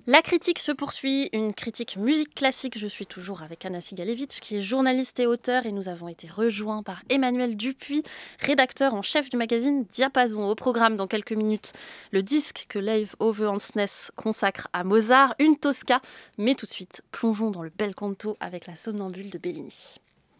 La critique se poursuit, une critique musique classique. Je suis toujours avec Anna Sigalevitch, qui est journaliste et auteure, et nous avons été rejoints par Emmanuel Dupuis, rédacteur en chef du magazine Diapason. Au programme, dans quelques minutes, le disque que Leif Ove Andsnes consacre à Mozart, une Tosca. Mais tout de suite, plongeons dans le bel canto avec la Somnambule de Bellini.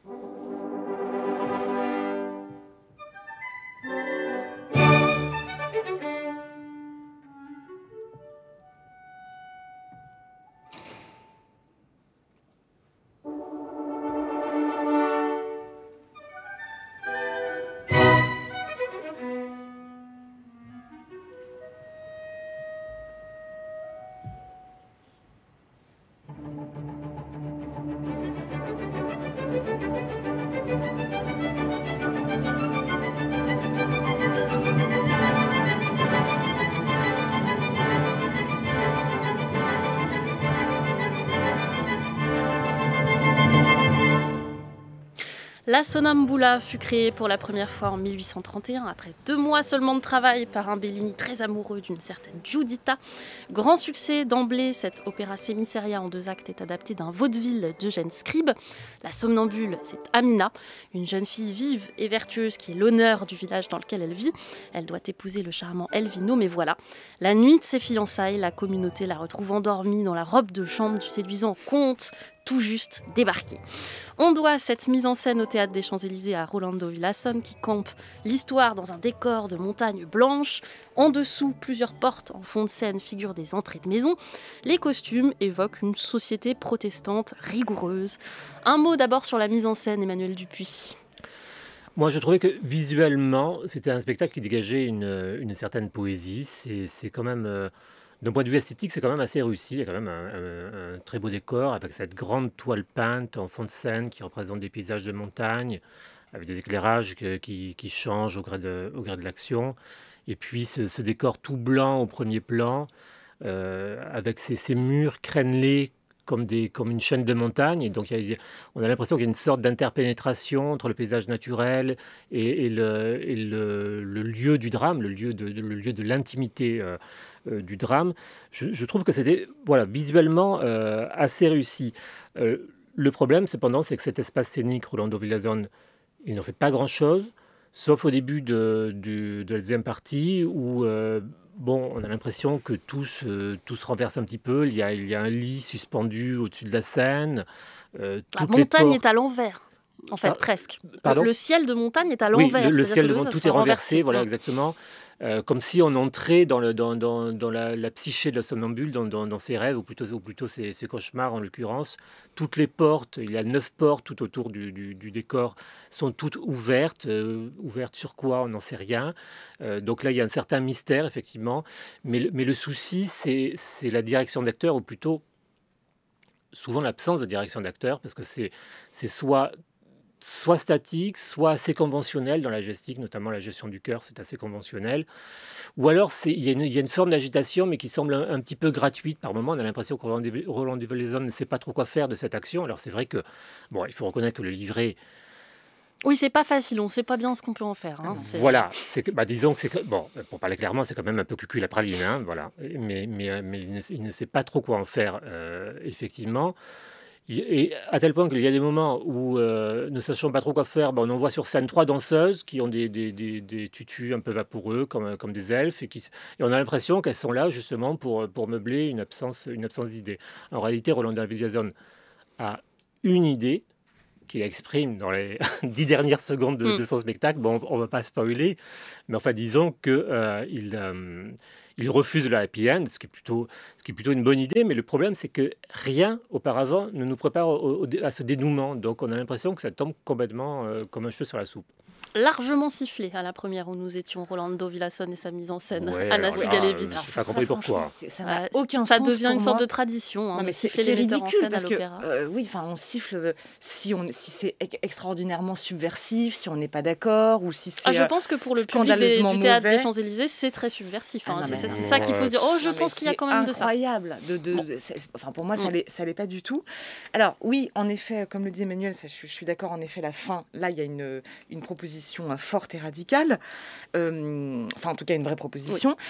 La Sonnambula fut créée pour la première fois en 1831, après 2 mois seulement de travail, par un Bellini très amoureux d'une certaine Giuditta. Grand succès d'emblée, cette opéra sémiséria en 2 actes est adaptée d'un vaudeville d'Eugène Scribe. La somnambule, c'est Amina, une jeune fille vive et vertueuse qui est l'honneur du village dans lequel elle vit. Elle doit épouser le charmant Elvino, mais voilà, la nuit de ses fiançailles, la communauté la retrouve endormie dans la robe de chambre du séduisant comte, tout juste débarqué. On doit cette mise en scène au Théâtre des Champs-Élysées à Rolando Villazón, qui campe l'histoire dans un décor de montagnes blanches. En dessous, plusieurs portes en fond de scène figurent des entrées de maison. Les costumes évoquent une société protestante rigoureuse. Un mot d'abord sur la mise en scène, Emmanuel Dupuis. Moi, je trouvais que visuellement, c'était un spectacle qui dégageait une certaine poésie. C'est quand même... d'un point de vue esthétique, c'est quand même assez réussi. Il y a quand même un très beau décor avec cette grande toile peinte en fond de scène qui représente des paysages de montagne, avec des éclairages qui changent au gré de l'action. Et puis ce décor tout blanc au premier plan, avec ces murs crénelés comme une chaîne de montagne. Et donc on a l'impression qu'il y a une sorte d'interpénétration entre le paysage naturel et le lieu du drame, le lieu de l'intimité du drame. Je trouve que c'était visuellement assez réussi. Le problème, cependant, c'est que cet espace scénique, Rolando Villazón, il n'en fait pas grand-chose, sauf au début de la deuxième partie où on a l'impression que tout se renverse un petit peu. Il y a un lit suspendu au-dessus de la scène. La montagne est à l'envers. En fait, presque. Pardon ? Le ciel de montagne est à l'envers. Oui, le ciel de montagne, tout est renversé, voilà, Ouais. exactement. Comme si on entrait dans la psyché de la somnambule, dans ses rêves, ou plutôt ses cauchemars en l'occurrence. Toutes les portes, il y a 9 portes tout autour du décor, sont toutes ouvertes. Ouvertes sur quoi, on n'en sait rien. Donc là, il y a un certain mystère, effectivement. Mais le souci, c'est la direction d'acteur, ou plutôt souvent l'absence de direction d'acteur, parce que c'est soit statique, soit assez conventionnel dans la gestique, notamment la gestion du chœur, c'est assez conventionnel. Ou alors, il y a une forme d'agitation, mais qui semble un petit peu gratuite. Par moment, on a l'impression que Roland Villazón ne sait pas trop quoi faire de cette action. Alors c'est vrai que, il faut reconnaître que le livret... Oui, c'est pas facile, on sait pas bien ce qu'on peut en faire. Voilà, disons que pour parler clairement, c'est quand même un peu cucul la praline, hein, voilà. Mais il ne sait pas trop quoi en faire, effectivement. Et à tel point qu'il y a des moments où, ne sachant pas trop quoi faire, on envoie sur scène 3 danseuses qui ont des tutus un peu vaporeux, comme des elfes, et on a l'impression qu'elles sont là justement pour meubler une absence d'idée. En réalité, Rolando Villazón a une idée qu'il exprime dans les 10 dernières secondes de son spectacle. Bon, on ne va pas spoiler, mais enfin, disons qu'il refuse le happy end, ce qui est plutôt une bonne idée, mais le problème, c'est que rien auparavant ne nous prépare à ce dénouement. Donc, on a l'impression que ça tombe complètement comme un cheveu sur la soupe. Largement sifflé à la première où nous étions, Rolando Villazón et sa mise en scène. Ouais, Anna Sigalevitch. Je n'ai pas compris pourquoi. Ça n'a aucun ça sens. devient pour une moi. sorte de tradition. Non, mais c'est siffler les metteurs en ridicule scène parce à que l'opéra. on siffle si c'est extraordinairement subversif, si on n'est pas d'accord ou si c'est je pense que pour le public scandaleusement du théâtre mauvais. des Champs-Élysées, c'est très subversif. Ah non, mais c'est non. ça qu'il faut dire. Oh, je Non, pense mais qu'il y a c'est quand même de ça. incroyable. Pour moi, ça l'est pas du tout. Alors oui, en effet, comme le dit Emmanuel, je suis d'accord. En effet, la fin, là, il y a une proposition forte et radicale. En tout cas, une vraie proposition. Oui.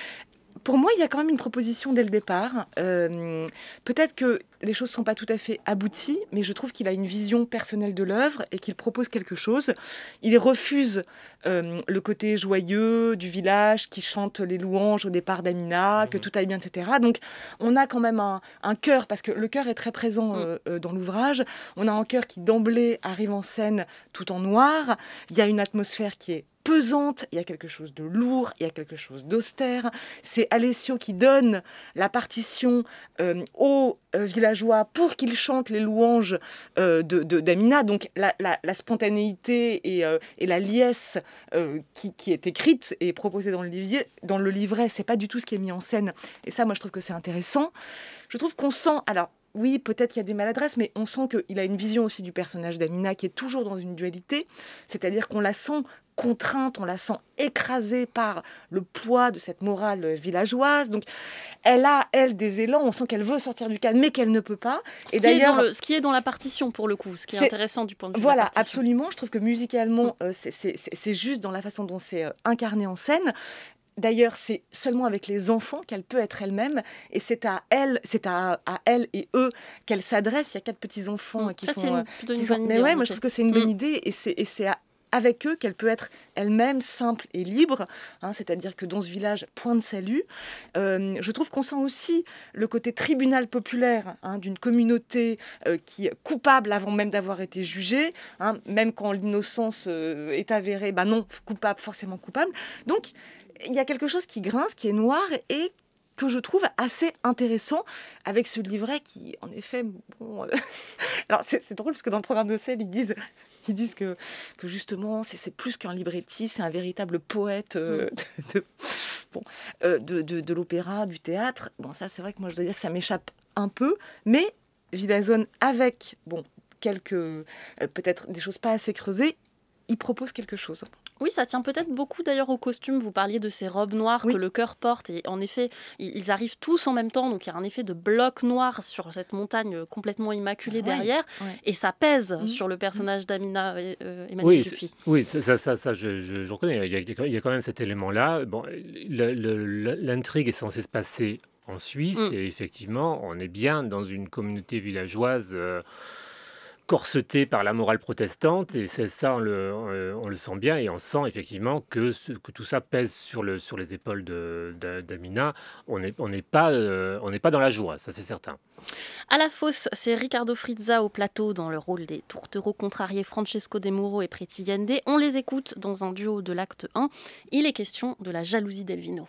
pour moi, il y a quand même une proposition dès le départ. Peut-être que les choses ne sont pas tout à fait abouties, mais je trouve qu'il a une vision personnelle de l'œuvre et qu'il propose quelque chose. Il refuse le côté joyeux du village qui chante les louanges au départ d'Amina, que tout aille bien, etc. Donc, on a quand même un chœur, parce que le chœur est très présent dans l'ouvrage. On a un chœur qui, d'emblée, arrive en scène tout en noir. Il y a une atmosphère qui est pesante, il y a quelque chose de lourd, il y a quelque chose d'austère. C'est Alessio qui donne la partition aux villageois pour qu'ils chantent les louanges d'Amina. Donc la spontanéité et la liesse qui est écrite et proposée dans le livret, c'est pas du tout ce qui est mis en scène. Et ça, moi, je trouve que c'est intéressant. Je trouve qu'on sent... Alors, oui, peut-être qu'il y a des maladresses, mais on sent qu'il a une vision aussi du personnage d'Amina qui est toujours dans une dualité, c'est-à-dire qu'on la sent contrainte, on la sent écrasée par le poids de cette morale villageoise. Donc, elle a, elle, des élans, on sent qu'elle veut sortir du cadre, mais qu'elle ne peut pas. Ce qui est dans la partition, pour le coup, ce qui est intéressant du point de vue de la partition. Voilà, absolument. Je trouve que musicalement, c'est juste dans la façon dont c'est incarné en scène. D'ailleurs, c'est seulement avec les enfants qu'elle peut être elle-même, et c'est à elle et eux qu'elle s'adresse. Il y a 4 petits-enfants qui sont... Plutôt une bonne idée, mais ouais, moi je trouve que c'est une bonne idée, et c'est avec eux qu'elle peut être elle-même simple et libre, c'est-à-dire que dans ce village, point de salut. Je trouve qu'on sent aussi le côté tribunal populaire d'une communauté qui est coupable avant même d'avoir été jugée, même quand l'innocence est avérée, non, coupable, forcément coupable. Donc, il y a quelque chose qui grince, qui est noir et que je trouve assez intéressant avec ce livret qui, en effet, bon... Alors, c'est drôle parce que dans le programme d'Ocel, ils disent que justement, c'est plus qu'un librettiste, c'est un véritable poète de l'opéra, du théâtre. Bon, ça, c'est vrai que moi, je dois dire que ça m'échappe un peu, mais Villazone, avec, quelques... peut-être des choses pas assez creusées, il propose quelque chose. Oui, ça tient peut-être beaucoup d'ailleurs au costume. Vous parliez de ces robes noires que le chœur porte. Et en effet, ils arrivent tous en même temps. Donc il y a un effet de bloc noir sur cette montagne complètement immaculée derrière. Ouais. Et ça pèse sur le personnage d'Amina Emmanuel Dupuis. Oui, ça je reconnais. Il y a quand même cet élément-là. Bon, l'intrigue est censée se passer en Suisse. Et effectivement, on est bien dans une communauté villageoise... corseté par la morale protestante, et c'est ça, on le sent bien, et on sent effectivement que tout ça pèse sur les épaules d'Amina. On n'est pas dans la joie, ça c'est certain. À la fosse, c'est Ricardo Frizza au plateau dans le rôle des tourtereaux contrariés Francesco De Muro et Preti Yende. On les écoute dans un duo de l'acte 1. Il est question de la jalousie d'Elvino.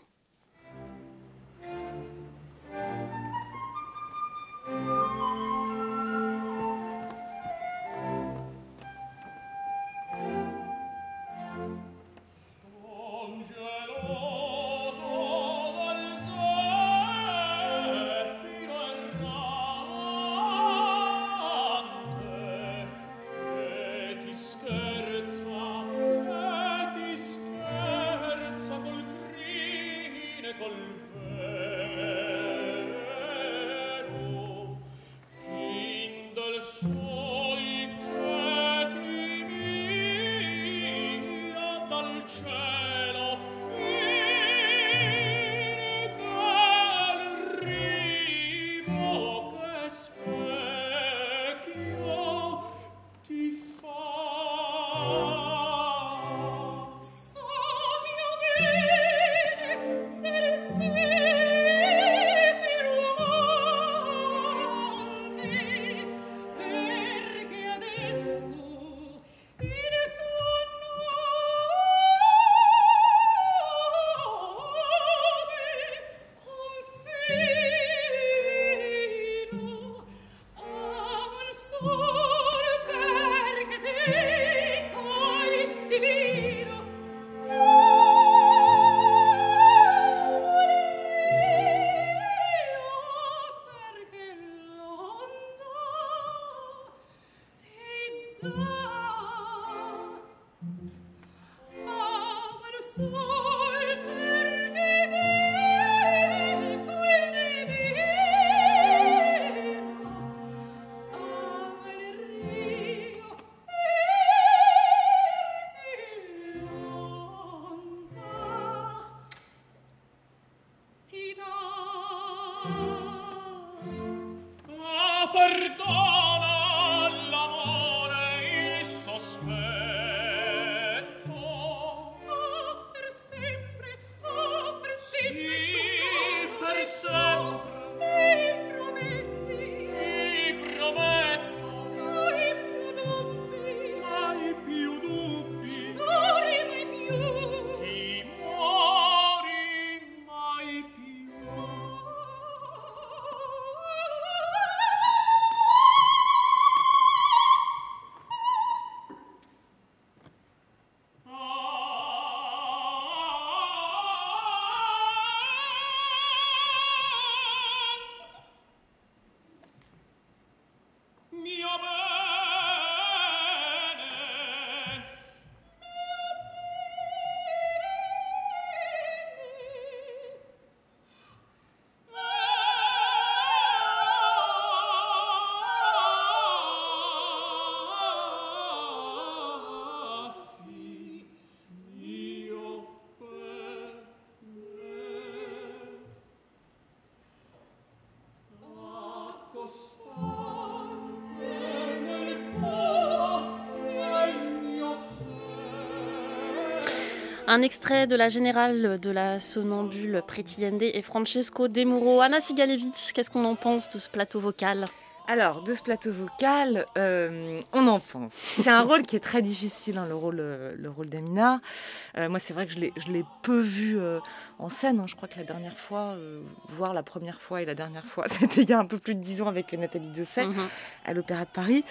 Un extrait de la Générale de la Somnambule Pretty Yende et Francesco De Muro. Anna Sigalevitch, qu'est-ce qu'on en pense de ce plateau vocal ? Alors, de ce plateau vocal, on en pense. C'est un rôle qui est très difficile, hein, le rôle d'Amina. Moi, c'est vrai que je l'ai peu vu en scène. Hein. Je crois que la dernière fois, voire la première fois et la dernière fois, c'était il y a un peu plus de 10 ans avec Nathalie Dessay à l'Opéra de Paris.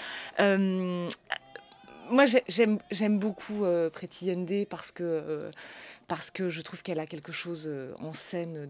Moi, j'aime beaucoup Pretty Yende parce que je trouve qu'elle a quelque chose en scène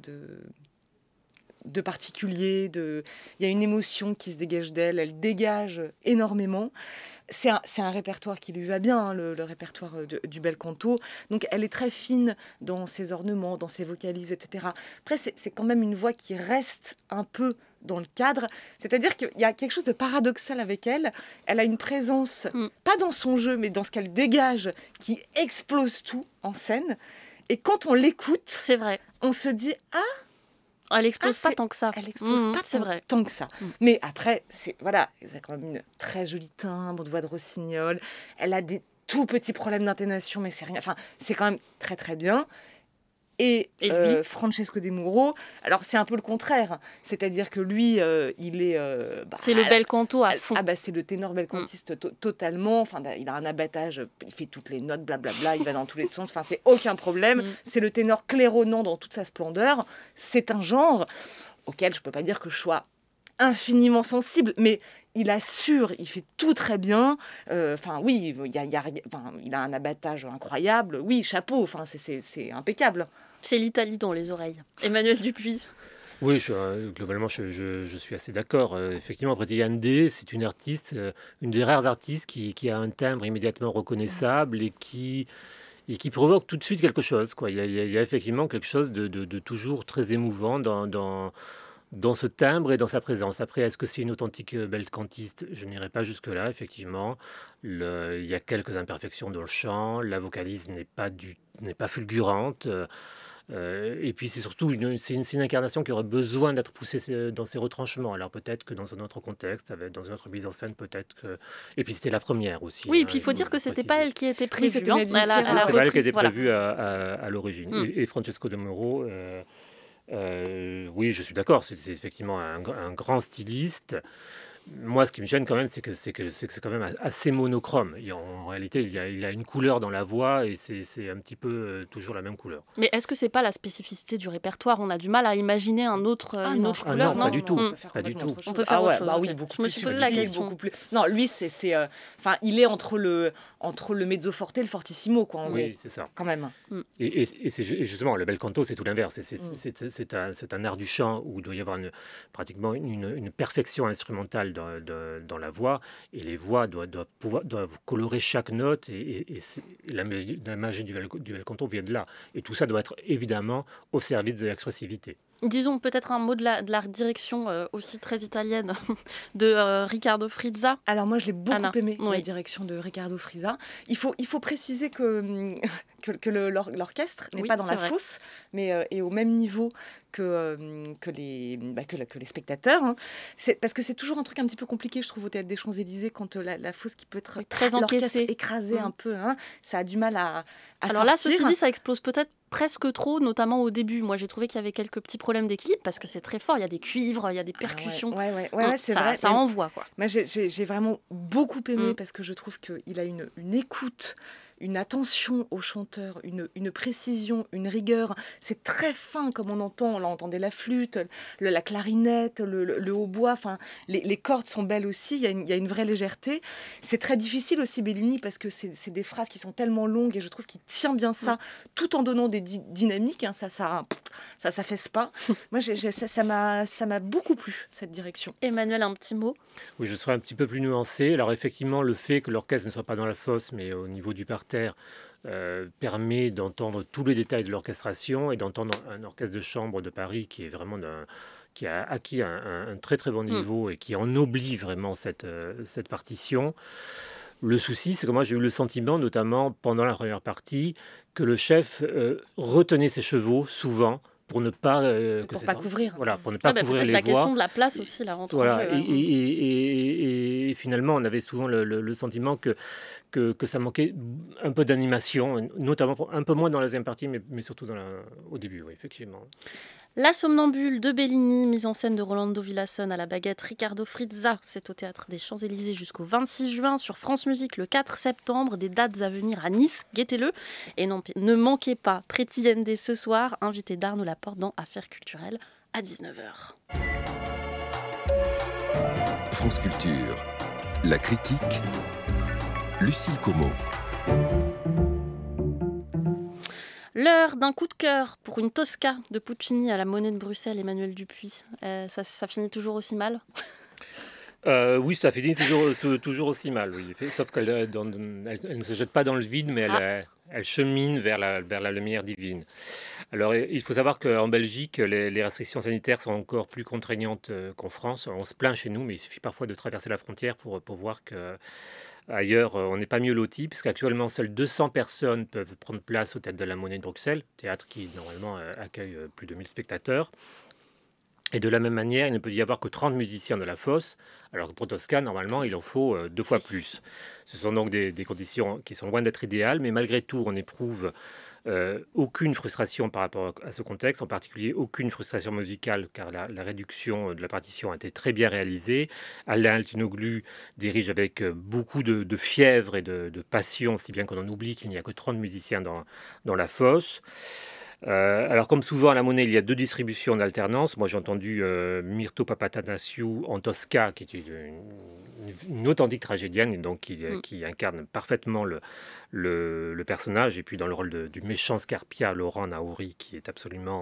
de particulier. Il y a une émotion qui se dégage d'elle. Elle dégage énormément. C'est un répertoire qui lui va bien, hein, le répertoire du bel canto. Donc, elle est très fine dans ses ornements, dans ses vocalises, etc. Après, c'est quand même une voix qui reste un peu dans le cadre. C'est-à-dire qu'il y a quelque chose de paradoxal avec elle. Elle a une présence, pas dans son jeu, mais dans ce qu'elle dégage, qui explose tout en scène. Et quand on l'écoute, c'est vrai, on se dit « Ah !» Elle n'explose pas tant que ça. Elle n'explose pas tant que ça. Mais après, elle a quand même une très jolie timbre de voix de rossignol. Elle a des tout petits problèmes d'intonation, mais c'est rien. Enfin, c'est quand même très très bien. Et Francesco De Muro, alors c'est un peu le contraire. C'est-à-dire que lui, il est... c'est le bel canto à fond. C'est le ténor bel cantiste totalement. Enfin, il a un abattage, il fait toutes les notes, blablabla, il va dans tous les sens. Enfin, c'est aucun problème. C'est le ténor claironnant dans toute sa splendeur. C'est un genre auquel je ne peux pas dire que je sois infiniment sensible, mais il assure, il fait tout très bien. Oui, il a un abattage incroyable. Oui, chapeau, c'est impeccable. C'est l'Italie dans les oreilles. Emmanuel Dupuis. Oui, globalement, je suis assez d'accord. Effectivement, Pretty Yende, c'est une artiste, une des rares artistes qui a un timbre immédiatement reconnaissable et qui provoque tout de suite quelque chose, quoi. Il y a effectivement quelque chose de toujours très émouvant dans ce timbre et dans sa présence. Après, est-ce que c'est une authentique belle cantiste ? Je n'irai pas jusque-là, effectivement. Il y a quelques imperfections dans le chant, la vocalise n'est pas fulgurante. Et puis c'est surtout c'est une incarnation qui aurait besoin d'être poussée dans ses retranchements. Alors peut-être que dans un autre contexte, dans une autre mise en scène, peut-être que... Et puis c'était la première aussi. Oui, et puis il faut dire que c'était pas elle qui était prévue. Oui, c'est pas elle qui était prévue à l'origine. Et Francesco De Muro... oui, je suis d'accord, c'est effectivement un grand styliste. Moi, ce qui me gêne quand même, c'est que c'est quand même assez monochrome. En réalité, il a une couleur dans la voix et c'est un petit peu toujours la même couleur. Mais est-ce que c'est pas la spécificité du répertoire ? On a du mal à imaginer une autre couleur. Non, pas du tout. Pas du tout. On peut faire autre chose. Oui, beaucoup je me suis posé la question. Beaucoup plus... Non, lui, il est entre le mezzo forte et le fortissimo, quoi. En oui, gros, c'est ça. Quand même. Et justement, le bel canto, c'est tout l'inverse. C'est un art du chant où il doit y avoir pratiquement une perfection instrumentale dans la voix, et les voix doivent colorer chaque note, et la magie du bel canto vient de là. Et tout ça doit être évidemment au service de l'expressivité. Disons peut-être un mot de la direction aussi très italienne de Riccardo Frizza. Alors moi, je l'ai beaucoup Anna, aimé, la oui. direction de Riccardo Frizza. Il faut préciser que l'orchestre n'est Oui, pas dans c'est la vrai. fosse, mais est au même niveau que les spectateurs. Hein. Parce que c'est toujours un truc un petit peu compliqué, je trouve, au Théâtre des Champs-Élysées, quand la fosse qui peut être Oui, très l'orchestre encaissée. écrasé un peu, hein, ça a du mal à Alors là, sortir. ceci dit, ça explose peut-être presque trop, notamment au début. Moi, j'ai trouvé qu'il y avait quelques petits problèmes d'équilibre parce que c'est très fort. Il y a des cuivres, il y a des percussions. Ouais, c'est ça, vrai. ça envoie, quoi. Moi, j'ai vraiment beaucoup aimé Mm. parce que je trouve qu'il a une écoute, une attention au chanteur, une précision, une rigueur. C'est très fin comme on entend. Là, on entendait la flûte, la clarinette, le hautbois. Enfin, les cordes sont belles aussi. Il y a une vraie légèreté. C'est très difficile aussi, Bellini, parce que c'est des phrases qui sont tellement longues et je trouve qu'il tient bien ça, tout en donnant des dynamiques. Hein, ça s'affaisse pas. Moi, ça m'a beaucoup plu, cette direction. Emmanuel, un petit mot. Oui, je serais un petit peu plus nuancé. Alors effectivement, le fait que l'orchestre ne soit pas dans la fosse, mais au niveau du parterre, permet d'entendre tous les détails de l'orchestration et d'entendre un orchestre de chambre de Paris qui est vraiment qui a acquis un très très bon niveau et qui ennoblit vraiment cette partition. Le souci, c'est que moi j'ai eu le sentiment, notamment pendant la première partie, que le chef retenait ses chevaux souvent pour ne pas Pour pas couvrir. voilà, pour ne pas couvrir Peut-être les la voix. question de la place aussi, là, rentre en Voilà, jeu. et finalement, on avait souvent le sentiment que ça manquait un peu d'animation, notamment un peu moins dans la deuxième partie, mais surtout au début, oui, effectivement. La Somnambule de Bellini, mise en scène de Rolando Villazón à la baguette Riccardo Frizza, c'est au Théâtre des Champs-Élysées jusqu'au 26 juin, sur France Musique le 4 septembre, des dates à venir à Nice, guettez-le. Et non, ne manquez pas Pretty Yende ce soir, invité d'Arnaud Laporte dans Affaires culturelles à 19h. France Culture, la critique, Lucille Como. L'heure d'un coup de cœur pour une Tosca de Puccini à la Monnaie de Bruxelles, Emmanuel Dupuis. Ça finit toujours aussi mal? Oui, ça finit toujours aussi mal, oui. Sauf qu'elle ne se jette pas dans le vide, mais elle chemine vers la lumière divine. Alors, il faut savoir qu'en Belgique, les restrictions sanitaires sont encore plus contraignantes qu'en France. On se plaint chez nous, mais il suffit parfois de traverser la frontière pour voir que ailleurs, on n'est pas mieux loti, puisqu'actuellement, seules 200 personnes peuvent prendre place au Théâtre de la Monnaie de Bruxelles, théâtre qui, normalement, accueille plus de 1000 spectateurs. Et de la même manière, il ne peut y avoir que 30 musiciens de la fosse, alors que pour Tosca, normalement, il en faut 2 fois plus. Ce sont donc des conditions qui sont loin d'être idéales, mais malgré tout, on n'éprouve aucune frustration par rapport à ce contexte, en particulier aucune frustration musicale, car la réduction de la partition a été très bien réalisée. Alain Altinoglu dirige avec beaucoup de fièvre et de passion, si bien qu'on en oublie qu'il n'y a que 30 musiciens dans la fosse. Alors, comme souvent à la Monnaie, il y a 2 distributions en alternance. Moi, j'ai entendu Mirto Papatanasiou en Tosca, qui est une authentique tragédienne, et donc qui incarne parfaitement le personnage. Et puis, dans le rôle du méchant Scarpia, Laurent Naouri, qui est absolument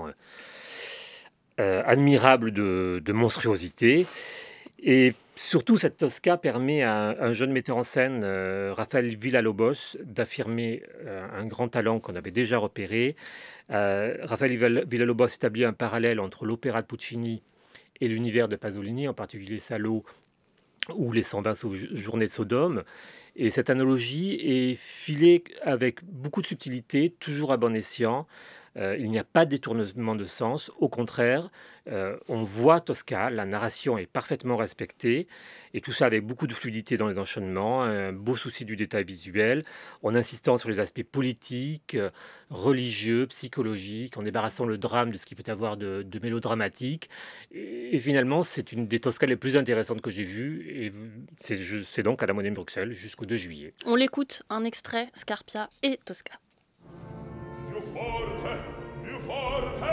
admirable de monstruosité. Et surtout, cette Tosca permet à un jeune metteur en scène, Raphaël Villalobos, d'affirmer un grand talent qu'on avait déjà repéré. Raphaël Villalobos établit un parallèle entre l'opéra de Puccini et l'univers de Pasolini, en particulier Salo ou les 120 journées de Sodome. Et cette analogie est filée avec beaucoup de subtilité, toujours à bon escient. Il n'y a pas de détournement de sens. Au contraire, on voit Tosca, la narration est parfaitement respectée, et tout ça avec beaucoup de fluidité dans les enchaînements, un beau souci du détail visuel, en insistant sur les aspects politiques, religieux, psychologiques, en débarrassant le drame de ce qu'il peut y avoir de mélodramatique. Et finalement, c'est une des Toscas les plus intéressantes que j'ai vues, et c'est donc à la Monnaie de Bruxelles jusqu'au 2 juillet. On l'écoute, un extrait, Scarpia et Tosca. Più forte,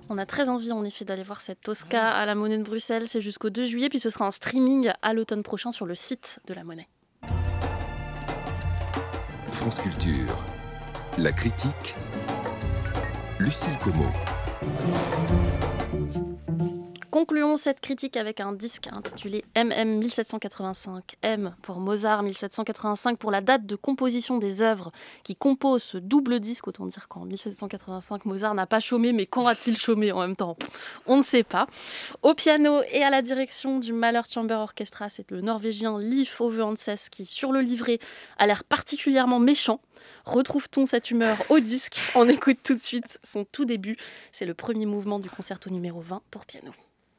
On a très envie en effet d'aller voir cette Tosca à la Monnaie de Bruxelles. C'est jusqu'au 2 juillet, puis ce sera en streaming à l'automne prochain sur le site de la Monnaie. France Culture, la critique, Lucille Como. Concluons cette critique avec un disque intitulé MM 1785. M pour Mozart 1785 pour la date de composition des œuvres qui composent ce double disque. Autant dire qu'en 1785, Mozart n'a pas chômé, mais quand a-t-il chômé en même temps? On ne sait pas. Au piano et à la direction du Mahler Chamber Orchestra, c'est le Norvégien Leif Ove Anses qui, sur le livret, a l'air particulièrement méchant. Retrouve-t-on cette humeur au disque? On écoute tout de suite son tout début. C'est le premier mouvement du concerto numéro 20 pour piano.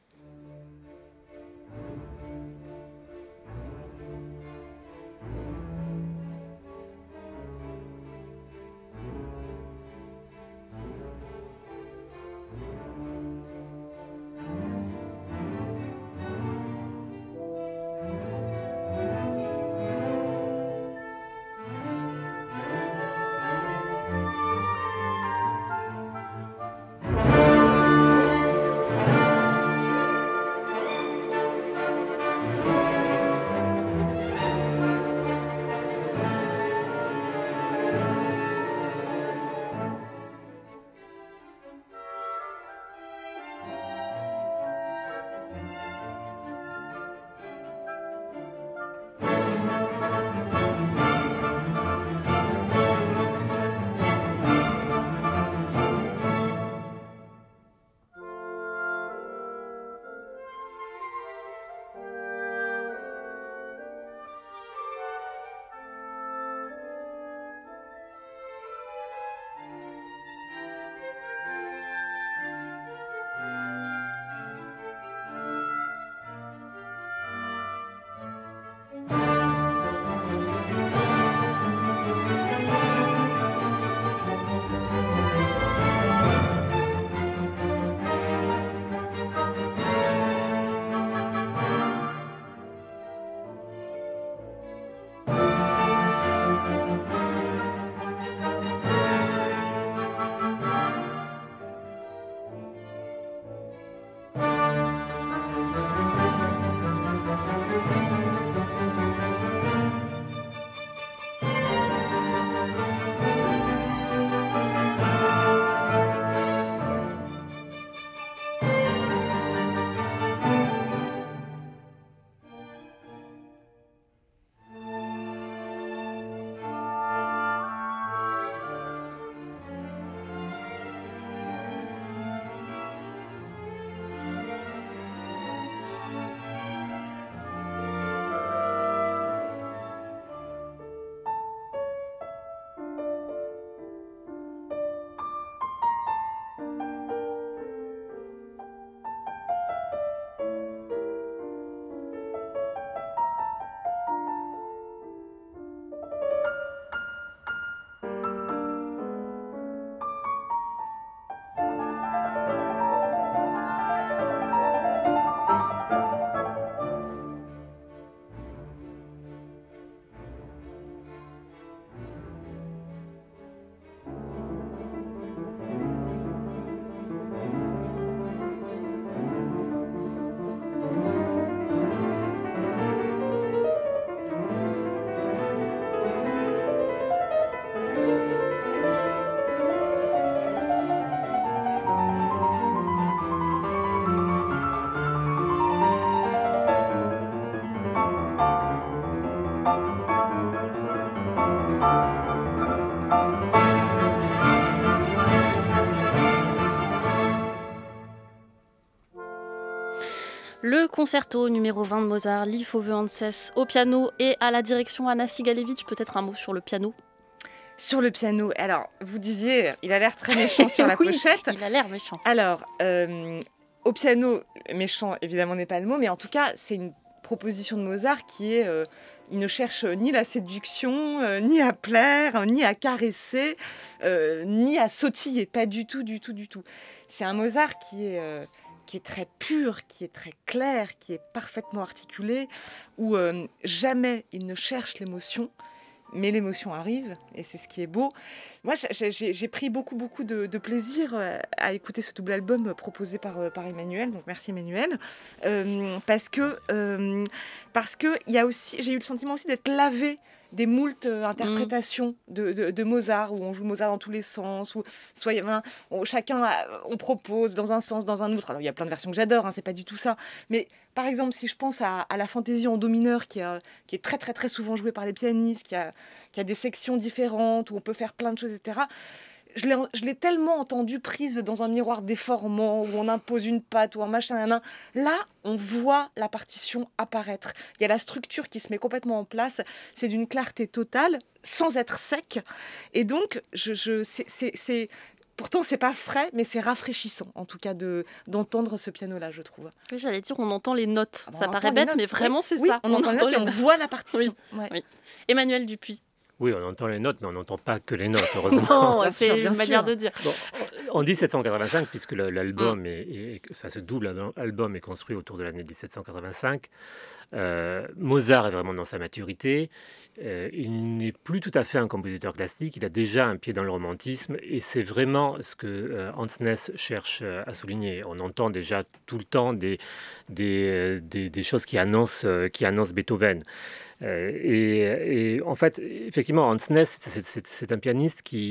Le concerto numéro 20 de Mozart, Leif Ove Anses au piano et à la direction Anna Sigalevitch. Peut-être un mot sur le piano. Sur le piano, alors vous disiez, il a l'air très méchant sur la Oui, pochette. Il a l'air méchant. Alors, au piano, méchant évidemment n'est pas le mot, mais en tout cas c'est une proposition de Mozart qui est, il ne cherche ni la séduction, ni à plaire, ni à caresser, ni à sautiller, pas du tout, du tout, du tout. C'est un Mozart qui est très pur, qui est très clair, qui est parfaitement articulé, où jamais il ne cherche l'émotion, mais l'émotion arrive, et c'est ce qui est beau. Moi, j'ai pris beaucoup de plaisir à écouter ce double album proposé par Emmanuel, donc merci Emmanuel, parce que il y a aussi, j'ai eu le sentiment aussi d'être lavée des moultes interprétations de Mozart, où on joue Mozart dans tous les sens, où on propose dans un sens, dans un autre. Alors il y a plein de versions que j'adore, hein, c'est pas du tout ça, mais par exemple, si je pense à la fantaisie en do mineur qui est très très très souvent jouée par les pianistes, qui a des sections différentes, où on peut faire plein de choses, etc. Je l'ai tellement entendue prise dans un miroir déformant, où on impose une patte ou un machin. Là, on voit la partition apparaître. Il y a la structure qui se met complètement en place. C'est d'une clarté totale, sans être sec. Et donc, pourtant, c'est pas frais, mais c'est rafraîchissant, en tout cas, d'entendre ce piano-là, je trouve. Oui, j'allais dire, on entend les notes. Ah bah, ça paraît bête, mais vraiment, c'est ça. On entend les notes et on voit la partition. Oui. Oui. Emmanuel Dupuis. Oui, on entend les notes, mais on n'entend pas que les notes, heureusement. Non, Bien c'est sûr, bien une manière sûr. de dire. Bon, en 1785, puisque l'album ce double album est construit autour de l'année 1785, Mozart est vraiment dans sa maturité. Il n'est plus tout à fait un compositeur classique, il a déjà un pied dans le romantisme, et c'est vraiment ce que Hans Ness cherche à souligner. On entend déjà tout le temps des choses qui annoncent Beethoven. Et en fait, effectivement, Hans Ness, c'est un pianiste qui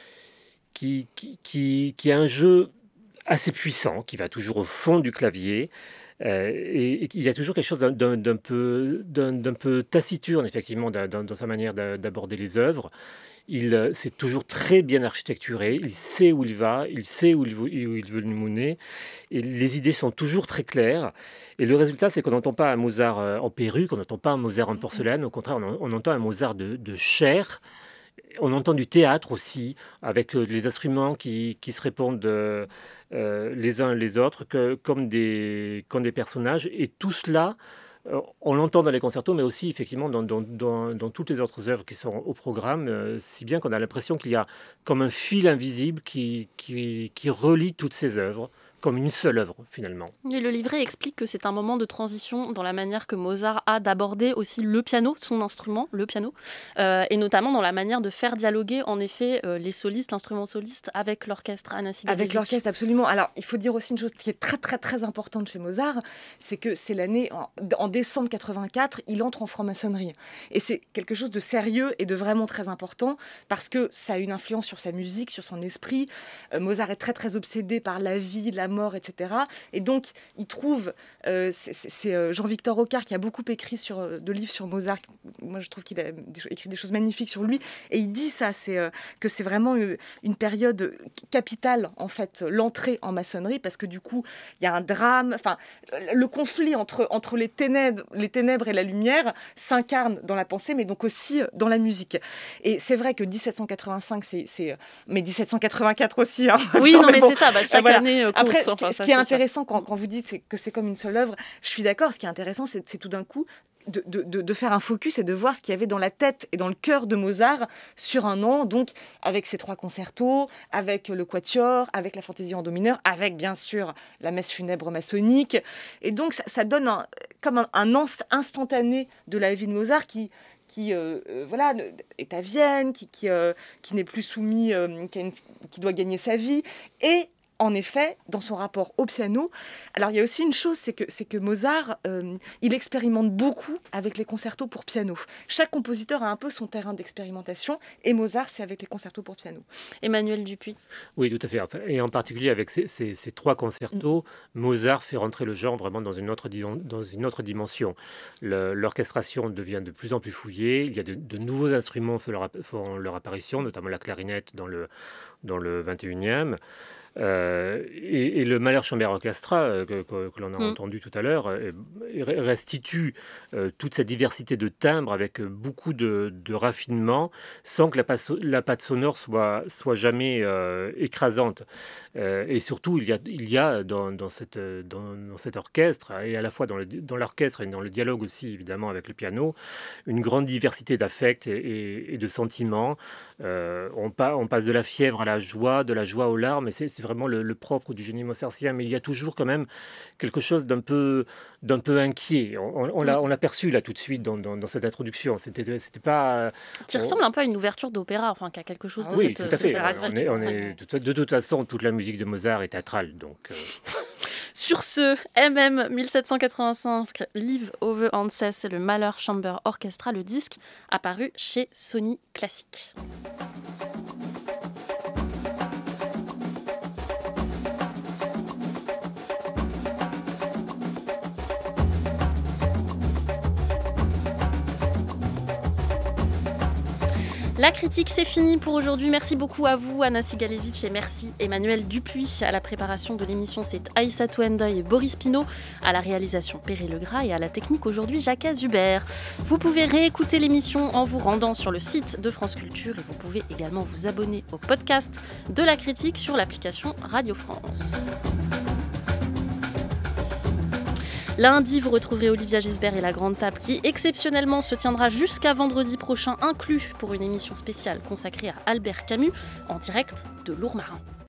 a un jeu assez puissant, qui va toujours au fond du clavier. Et il y a toujours quelque chose d'un peu taciturne, effectivement, dans sa manière d'aborder les œuvres. C'est toujours très bien architecturé, il sait où il va, il sait où il veut nous mener, et les idées sont toujours très claires. Et le résultat, c'est qu'on n'entend pas un Mozart en perruque, on n'entend pas un Mozart en porcelaine, au contraire, on entend un Mozart de chair. On entend du théâtre aussi, avec les instruments qui se répondent les uns les autres, comme des personnages. Et tout cela, on l'entend dans les concertos, mais aussi effectivement dans toutes les autres œuvres qui sont au programme, si bien qu'on a l'impression qu'il y a comme un fil invisible qui relie toutes ces œuvres, comme une seule œuvre finalement. Et le livret explique que c'est un moment de transition dans la manière que Mozart a d'aborder aussi le piano, son instrument, le piano, et notamment dans la manière de faire dialoguer en effet les solistes, l'instrument soliste avec l'orchestre. Anna Sibelievich. Avec l'orchestre, absolument. Alors, il faut dire aussi une chose qui est très très très importante chez Mozart, c'est que c'est l'année, en décembre 84, il entre en franc-maçonnerie. Et c'est quelque chose de sérieux et de vraiment très important, parce que ça a une influence sur sa musique, sur son esprit. Mozart est très très obsédé par la vie, la mort, etc. Et donc, il trouve, c'est Jean-Victor Rocard qui a beaucoup écrit de livres sur Mozart. Moi, je trouve qu'il a écrit des choses magnifiques sur lui. Et il dit ça, que c'est vraiment une période capitale, en fait, l'entrée en maçonnerie, parce que du coup, il y a un drame. Enfin, le conflit entre les ténèbres et la lumière s'incarne dans la pensée, mais donc aussi dans la musique. Et c'est vrai que 1785, mais 1784 aussi. Hein. Oui, non, mais c'est ça. Chaque année compte. Après, ce qui est intéressant quand vous dites que c'est comme une seule œuvre, je suis d'accord. Ce qui est intéressant, c'est tout d'un coup de faire un focus et de voir ce qu'il y avait dans la tête et dans le cœur de Mozart sur un an, donc avec ses 3 concertos, avec le quatuor, avec la fantaisie en do mineur, avec bien sûr la messe funèbre maçonnique. Et donc ça donne comme un instantané de la vie de Mozart qui est à Vienne, qui n'est plus soumis, qui doit gagner sa vie. Et en effet, dans son rapport au piano, alors il y a aussi une chose, c'est que Mozart, il expérimente beaucoup avec les concertos pour piano. Chaque compositeur a un peu son terrain d'expérimentation, et Mozart, c'est avec les concertos pour piano. Emmanuel Dupuis. Oui, tout à fait. Enfin, et en particulier avec ces 3 concertos, Mozart fait rentrer le genre vraiment dans une autre dimension. L'orchestration devient de plus en plus fouillée, il y a de nouveaux instruments font leur apparition, notamment la clarinette dans le 21e. Et le Mahler Chamber Orchestra, que l'on a entendu tout à l'heure, restitue toute cette diversité de timbres avec beaucoup de raffinement, sans que la patte sonore soit jamais écrasante. Et surtout, il y a dans cet orchestre, et à la fois dans l'orchestre et dans le dialogue aussi, évidemment, avec le piano, une grande diversité d'affects et de sentiments. On passe de la fièvre à la joie, de la joie aux larmes, et c'est vraiment le propre du génie mozartien, mais il y a toujours quand même quelque chose d'un peu inquiet. On l'a perçu là tout de suite dans cette introduction. C'était pas... Qui ressemble un peu à une ouverture d'opéra, enfin, qui a quelque chose de oui, cette tout à fait. erratique. De toute façon, toute la musique de Mozart est théâtrale, donc... Sur ce, 1785, Live Over Anses, c'est le Mahler Chamber Orchestra, le disque apparu chez Sony Classic. La critique, c'est fini pour aujourd'hui. Merci beaucoup à vous, Anna Sigalevitch, et merci Emmanuel Dupuis. À la préparation de l'émission, c'est Aïssa Touendoy et Boris Pinault. À la réalisation, Perret Legras, et à la technique aujourd'hui, Jacques Azubert. Vous pouvez réécouter l'émission en vous rendant sur le site de France Culture, et vous pouvez également vous abonner au podcast de la critique sur l'application Radio France. Lundi, vous retrouverez Olivia Gisbert et la Grande Table qui, exceptionnellement, se tiendra jusqu'à vendredi prochain, inclus pour une émission spéciale consacrée à Albert Camus, en direct de Lourmarin.